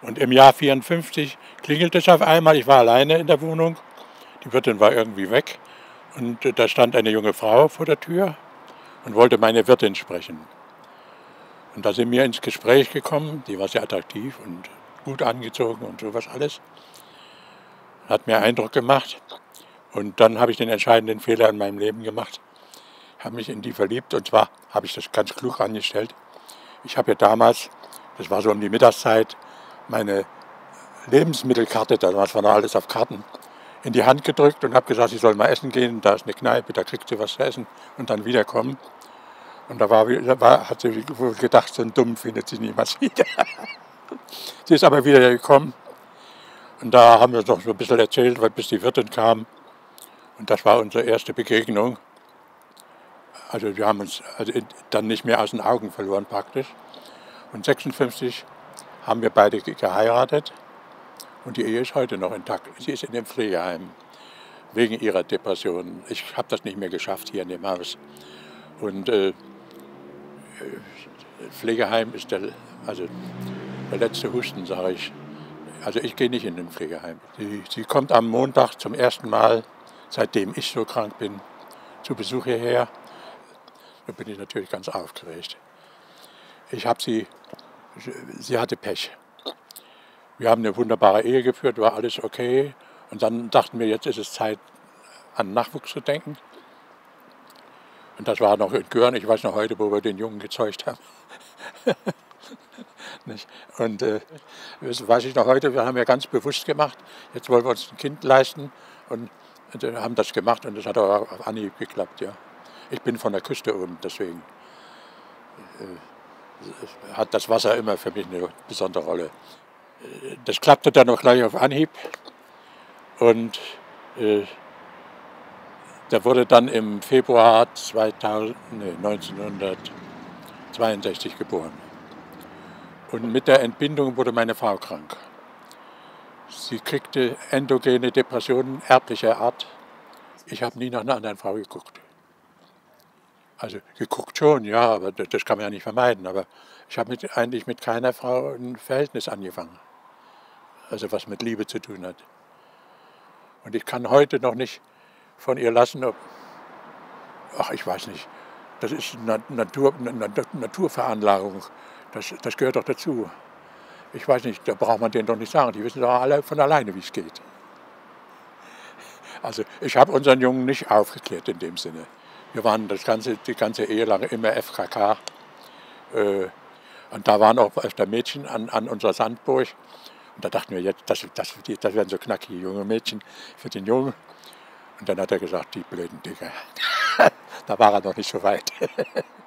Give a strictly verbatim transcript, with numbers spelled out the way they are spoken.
Und im Jahr vierundfünfzig klingelte es auf einmal, ich war alleine in der Wohnung, die Wirtin war irgendwie weg und äh, da stand eine junge Frau vor der Tür und wollte meine Wirtin sprechen. Und da sind wir ins Gespräch gekommen, die war sehr attraktiv und gut angezogen und sowas alles. Hat mir Eindruck gemacht und dann habe ich den entscheidenden Fehler in meinem Leben gemacht. Habe mich in die verliebt und zwar habe ich das ganz klug angestellt. Ich habe ja damals, das war so um die Mittagszeit, meine Lebensmittelkarte, damals war noch alles auf Karten, in die Hand gedrückt und habe gesagt, sie soll mal essen gehen, da ist eine Kneipe, da kriegt sie was zu essen und dann wiederkommen. Und da war, da war, hat sie wohl gedacht, so ein Dumm findet sie niemals wieder. Sie ist aber wieder gekommen und da haben wir uns noch so ein bisschen erzählt, bis die Wirtin kam. Und das war unsere erste Begegnung. Also wir haben uns also dann nicht mehr aus den Augen verloren praktisch. Und sechsundfünfzig haben wir beide geheiratet und die Ehe ist heute noch intakt. Sie ist in dem Pflegeheim wegen ihrer Depression. Ich habe das nicht mehr geschafft hier in dem Haus. Und äh, Pflegeheim ist der, also der letzte Husten, sage ich. Also ich gehe nicht in den Pflegeheim. Sie, sie kommt am Montag zum ersten Mal, seitdem ich so krank bin, zu Besuch hierher. Da bin ich natürlich ganz aufgeregt. Ich habe sie, sie hatte Pech. Wir haben eine wunderbare Ehe geführt, war alles okay. Und dann dachten wir, jetzt ist es Zeit, an Nachwuchs zu denken. Und das war noch in Göhren, ich weiß noch heute, wo wir den Jungen gezeugt haben. Nicht? Und äh, das weiß ich noch heute, wir haben ja ganz bewusst gemacht, jetzt wollen wir uns ein Kind leisten und äh, haben das gemacht und das hat auch auf Anhieb geklappt. Ja. Ich bin von der Küste oben, deswegen äh, hat das Wasser immer für mich eine besondere Rolle. Das klappte dann auch gleich auf Anhieb und äh, der wurde dann im Februar zweitausend, nee, neunzehnhundertzweiundsechzig geboren. Und mit der Entbindung wurde meine Frau krank. Sie kriegte endogene Depressionen erblicher Art. Ich habe nie nach einer anderen Frau geguckt. Also geguckt schon, ja, aber das, das kann man ja nicht vermeiden. Aber ich habe mit, eigentlich mit keiner Frau ein Verhältnis angefangen. Also was mit Liebe zu tun hat. Und ich kann heute noch nicht von ihr lassen, ob, ach ich weiß nicht, das ist eine Natur, eine Naturveranlagung, das, das gehört doch dazu. Ich weiß nicht, da braucht man denen doch nicht sagen, die wissen doch alle von alleine, wie es geht. Also ich habe unseren Jungen nicht aufgeklärt in dem Sinne. Wir waren das ganze, die ganze Ehe lang immer F K K. Äh, und da waren auch öfter Mädchen an, an unserer Sandburg. Und da dachten wir, jetzt, das, das, das werden so knackige junge Mädchen für den Jungen. Und dann hat er gesagt, die blöden Dinger. Da war er noch nicht so weit.